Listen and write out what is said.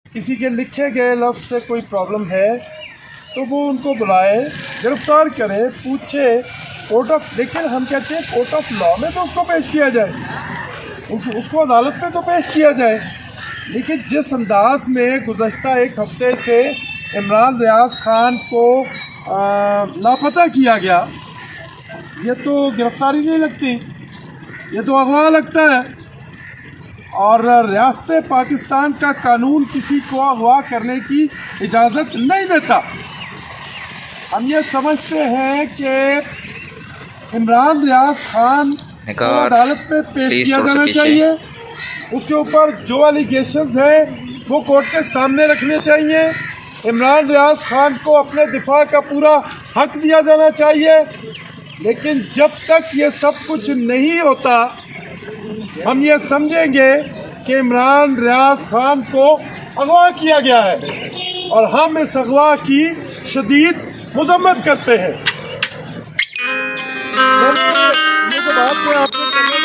किसी के लिखे गए लफ्ज़ से कोई प्रॉब्लम है तो वो उनको बुलाए, गिरफ्तार करे, पूछे कोर्ट ऑफ, लेकिन हम कहते हैं कोर्ट ऑफ लॉ में तो उसको पेश किया जाए, उसको अदालत में तो पेश किया जाए। लेकिन जिस अंदाज में गुज़श्ता एक हफ्ते से इमरान रियाज खान को लापता किया गया, ये तो गिरफ्तारी नहीं लगती, ये तो अगवा लगता है। और रियासत पाकिस्तान का कानून किसी को अगवा करने की इजाज़त नहीं देता। हम ये समझते हैं कि इमरान रियाज खान को अदालत में पेश किया जाना चाहिए, उसके ऊपर जो एलिगेशंस हैं वो कोर्ट के सामने रखने चाहिए, इमरान रियाज खान को अपने दिफा का पूरा हक दिया जाना चाहिए। लेकिन जब तक ये सब कुछ नहीं होता, हम ये समझेंगे कि इमरान रियाज खान को अगवा किया गया है और हम इस अगवा की शदीद मज़म्मत करते हैं। ये तो बात मैं आपको